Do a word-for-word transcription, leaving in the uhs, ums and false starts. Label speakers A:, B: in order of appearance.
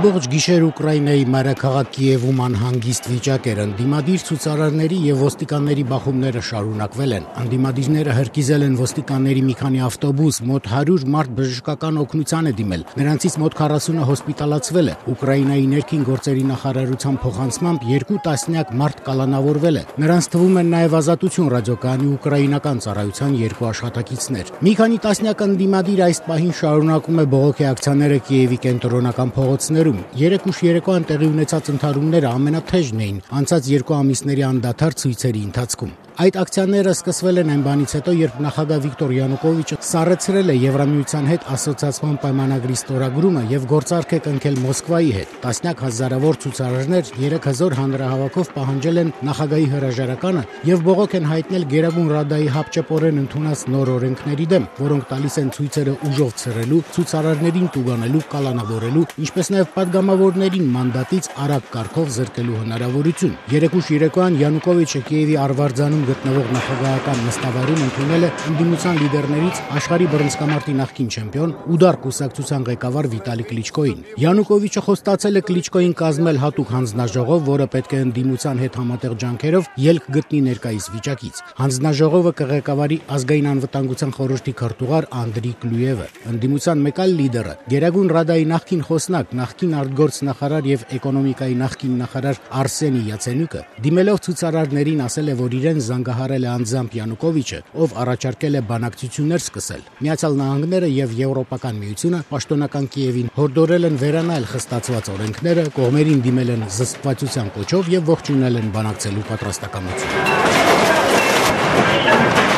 A: Ամբողջ գիշեր Ուկրաինայի մայրաքաղաք Կիևում անհանգիստ վիճակ էր, ընդդիմադիր ցուցարարների եւ ոստիկանների բախումները շարունակվել են։ Ընդդիմադիրները հրկիզել են ոստիկանների մի քանի ավտոբուս, մոտ հարյուր մարդ բժշկական օգնության է դիմել, նրանցից մոտ քառասունը հոսպիտալացվել է։ Ուկրաինայի ներքին գործերի նախարարության փոխանցմամբ երկու տասնյակ մարդ կալանավորվել է։ Նրանց թվում են նաեւ Ազատություն ռադիոկայանի ուկրաինական ծառայության երկու աշխատակիցներ։ Մի քանի տասնյակ ընդդիմադիր այս պահին շարունակում է բողոքի ակցիաները Կիևի կենտրոնական փողոցներում։ Երեք ուշ երեկոյան տեղի ունեցած ընդհարումները ամենաթեժն էին անցած երկու ամիսների անդադար ցույցերի ընթացքում։ Այդ ակցիաները սկսվել են այն բանից հետո, երբ նախագահ Վիկտոր Յանուկովիչը սառեցրել է Եվրամիության հետ ասոցիացման պայմանագրի ստորագրումը եւ գործարք է կնքել Մոսկվայի հետ։ Տասնյակ հազարավոր ցուցարարներ երեք հզոր հանրահավաքով պահանջել են նախագահի հրաժարականը եւ բողոք են հայտնել Գերագույն Ռադայի հապճեպորեն ընդունած նոր օրենքների դեմ, որոնք տալիս են ցույցերը ուժով ցրելու, ցուցարարներին տուգանելու, կալանավորելու, ինչպես նաեւ падգամավորներին մանդատից արագ կարգով զրկելու հնարավորություն։ Երեք ուշ երեկոյան Յանուկովիչը Կիևի Արվարձանում գտնվող նախագահական նստավայրում ընդունել է ընդդիմության լիդերներից աշխարհի բռնցքամարտի նախկին չեմպիոն Ուդար կուսակցության ղեկավար Վիտալի Կլիչկոին։ Յանուկովիչը խոստացել է Կլիչկոին կազմել հատուկ հանձնաժողով, որը պետք է ընդդիմության հետ համատեղ ջանքերով ելք գտնի ներկայիս վիճակից։ Հանձնաժողովը կղեկավարի ազգային անվտանգության խորհրդի քարտուղար Անդրի Կլյուևը։ Ընդդիմության մեկ այլ լիդերը, Գերագույն Ռադայի նախկին խոսնակ, նախկին արտգործնախարար եւ էկոնոմիկայի նախկին նախարար Արսենի Յացենյուկը, դիմելով ցուցարարներին ասել է, որ իրեն զանգահարել է անձամբ Յանուկովիչը, ով առաջարկել է բանակցություններ սկսել։ Միացյալ Նահանգները եւ Եվրոպական միությունը պաշտոնական Կիևին հորդորել են վերանայել խստացված օրենքները, կողմերին դիմել են զսպվածության կոչով եւ ողջունել են բանակցելու պատրաստակամություն։